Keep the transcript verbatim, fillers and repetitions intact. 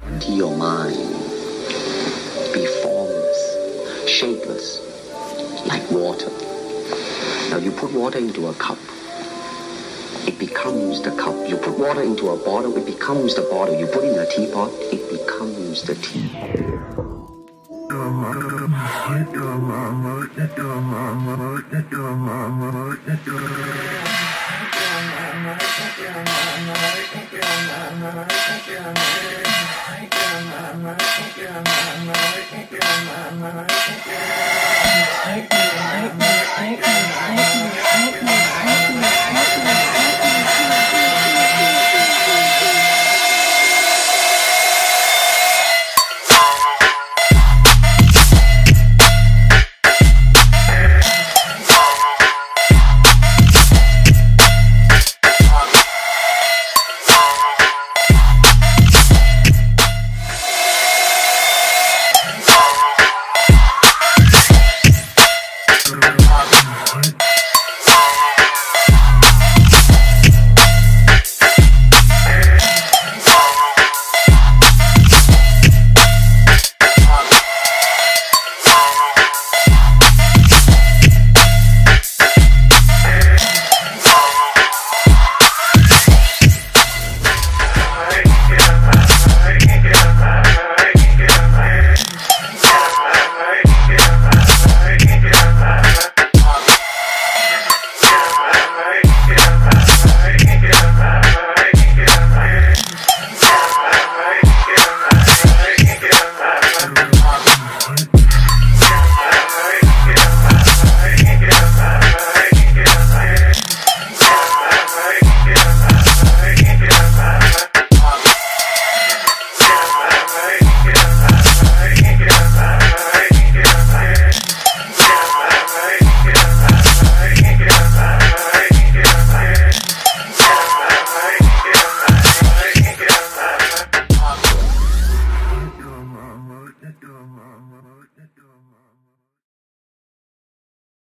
to your mind be formless, shapeless, like water. Now you put water into a cup, it becomes the cup. You put water into a bottle, it becomes the bottle. You put it in a teapot, it becomes the tea. Take me, take me, take me, take me, take me, take me, take me, take me.